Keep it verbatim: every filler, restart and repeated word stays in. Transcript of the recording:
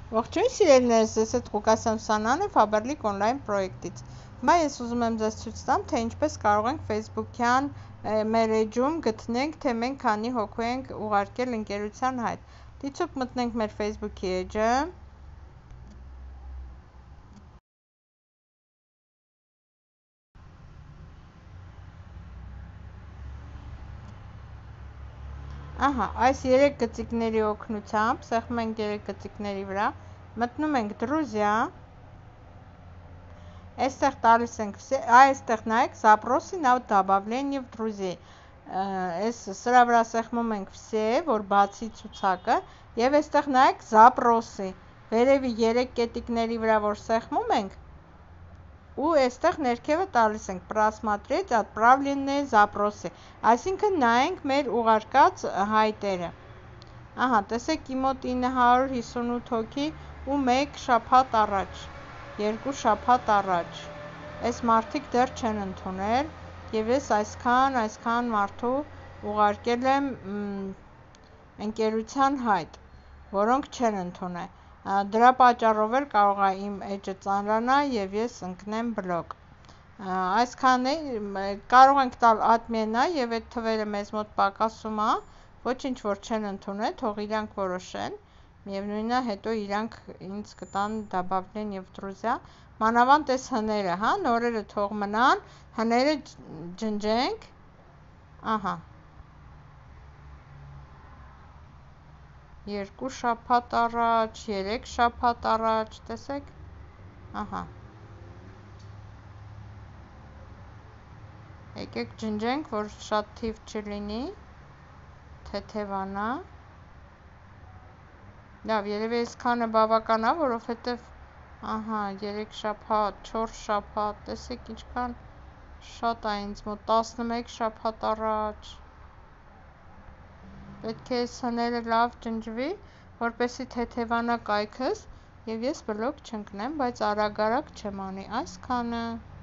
Ողջույն սիրելիներս, ես հետ Ղուկասյան Սանան է Faberlic Online պրոյեկտից։ Հիմա ես ուզում եմ ձեզ ցույց տամ, թե ինչպես կարող ենք Facebook-յան մեր էջում գտնենք, թե մենք քանի հոգու ենք ուղարկել ընկերության հայտ։ Դիցուք մտնենք մեր Facebook-ի էջը։ Ահա, այս երեք գծիկների օգնությամբ, սեղմում ենք երեք գծիկների վրա, մտնում ենք Друзья, այստեղ տալիս ենք, այստեղ նայեք, Zaprosi на добавление в друзей, այս սրա վրա սեղմում ենք Все, որ բացի ցուցակը, եւ այստեղ նայեք Zaprosi, վերևի երեք կետիկների վրա որ սեղմում ենք, ու այստեղ ներքևը տալիս ենք Просмотреть отправленные запросы, այսինքն նայենք մեր ուղարկած հայտերը։ Ահա, տեսեք իմ մոտ ինը հարյուր հիսունութ հոգի ու մեկ շաբաթ առաջ, երկու շաբաթ առաջ։ Այս մարդիկ դեռ չեն ընդունել եւ ես այսքան, այսքան մարդու ուղարկել եմ ընկերության հայտ, որոնք չեն ընդունել։ Դրա պատճառով էլ կարող է իմ էջը ծանրանա եւ ես ընկնեմ բլոկ։ Այսքան է, կարող ենք տալ admin-ը եւ այդ թվերը մեզ մոտ պակասում է, ոչինչ որ չեն ընդունել, թող իրանք որոշեն, միևնույնն է, հետո իրանք ինձ կտան добавление в друзья, մանավանդ էս հները, հա, նորերը թող մնան, հները ջնջենք, ահա, երկու շաբաթ առաջ, երեք շաբաթ առաջ, տեսեք, ահա, եկեք ջնջենք, որ շատ թիվ չլինի, թեթևանա, լավ, երևի այսքանը բավական է, որովհետև, ահա, երեք շաբաթ, չորս շաբաթ, տեսեք ինչքան շատ է ինձ մոտ, տասնմեկ շաբաթ առաջ, պետք է այս հները լավ ջնջվի, որպեսզի թեթևանա կայքս և ես բլոկ չընկնեմ, բայց արագ-արագ չեմ անի, այսքանը։